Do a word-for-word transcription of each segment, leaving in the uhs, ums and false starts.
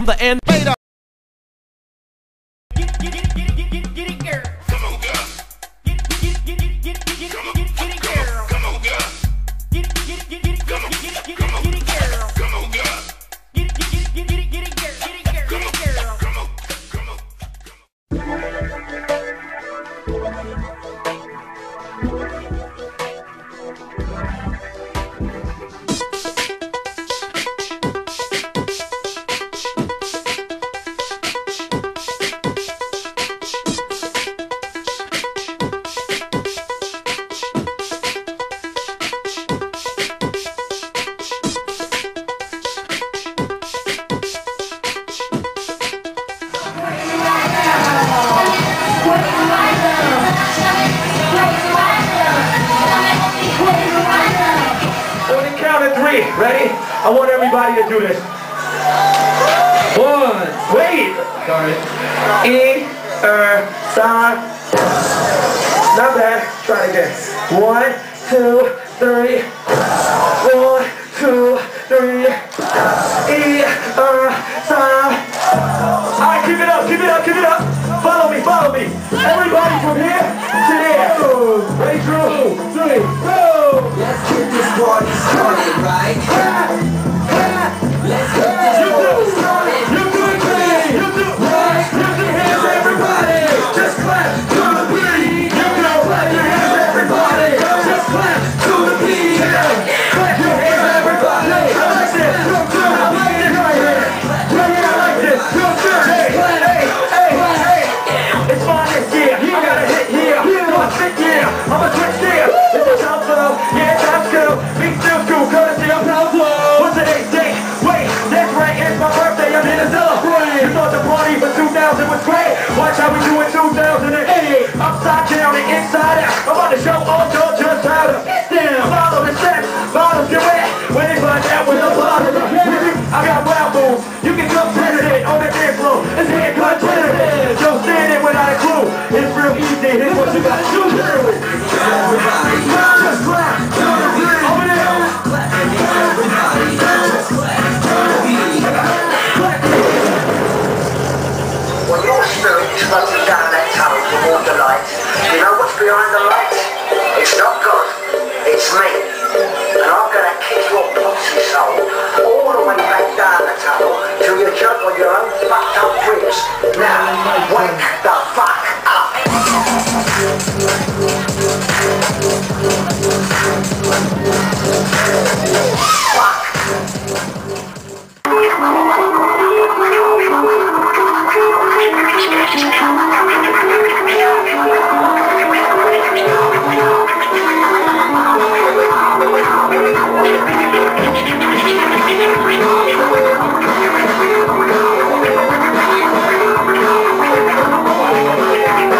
The end. Later. Get, get, get, get, get, get, get it, girl. Come on, girl. Get, get, get, get, get, get, get, get, get, get it, girl. Come on, girl. Get, get, get, get, get, get, get, get, get, get it, girl. Come on, girl. Get, get, get, get, get, get it, girl. Get it, girl. Get it, girl. Come on, come on, ready? I want everybody to do this. One, wait. Sorry. E, er, sa. Not bad. Try it again. One, two, three. One, two, three. E, er, sa. All right, keep it up, keep it up, keep it up. Follow me, follow me. Everybody from here to there. Ready, two, three, go. Let's get this party started, right? Let's get this party started. You do it, man. You do it, right? Lift your hands, everybody. Just clap to the beat. You know, clap your hands, everybody. Just clap to the beat. Clap your hands, everybody. I like this. I like this right here. Right here, I like this. Hey, hey, hey, hey. It's fun this year. I got a hit here. One fit here. I'm a twitch there. It's a jump flow. Yeah, jump school. Big still school. Courtesy of Pablo. What's today's date? Wait, that's right. It's my birthday. I'm here to celebrate. You thought the party for two thousand was great. Watch how we do it two thousand eight. Upside down and inside out. I'm about to show all y'all just how to get down. Follow the steps. Follow the way. When they find out with a bottle of I got wild moves. You can come it on the dance floor. It's hand content. Don't stand it without a clue. It's real easy. Here's what you gotta do. Everybody, just clap. Over there. Everybody, just clap. When your spirit is floating down that tunnel toward the light, you know what's behind the light? It's not God. It's me. And I'm gonna kick your poxy soul all the way back down the tunnel till you jump on your own fucked up ribs. Now, wake the fuck up! Fuck!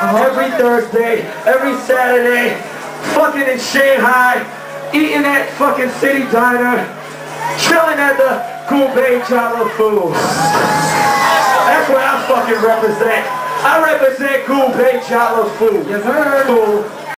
every Thursday, every Saturday, fucking in Shanghai, eating at fucking City Diner, chilling at the Gourmet Jalo Foods. That's what I fucking represent. I represent Gourmet Jalo Food. Yes, sir. Food.